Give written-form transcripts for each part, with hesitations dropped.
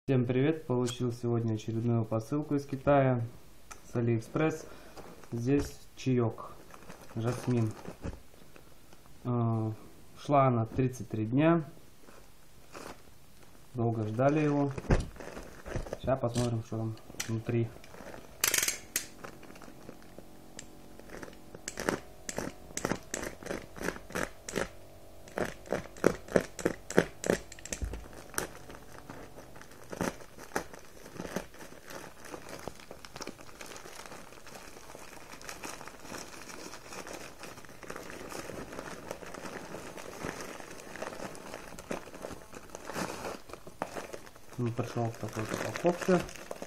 Всем привет! Получил сегодня очередную посылку из Китая с Алиэкспресс. Здесь чаек жасмин. Шла она 33 дня. Долго ждали его. Сейчас посмотрим, что там внутри. Он пришел в такой упаковке.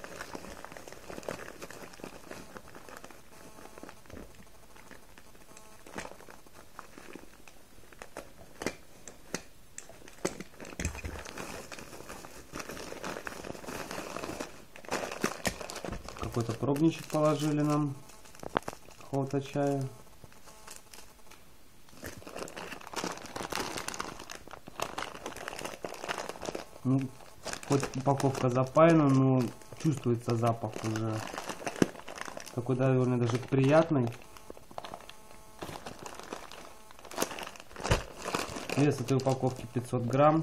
Какой-то пробничек положили нам какого-то чая. Ну, хоть упаковка запаяна, но чувствуется запах уже. Такой, наверное, даже приятный. Вес этой упаковки 500 грамм.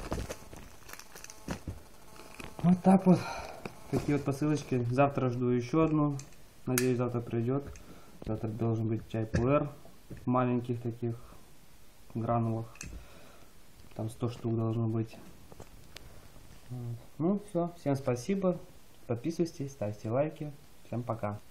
Вот так вот. Такие вот посылочки. Завтра жду еще одну. Надеюсь, завтра придет. Завтра должен быть чай пуэр. В маленьких таких гранулах. Там 100 штук должно быть. Ну все, всем спасибо, подписывайтесь, ставьте лайки, всем пока.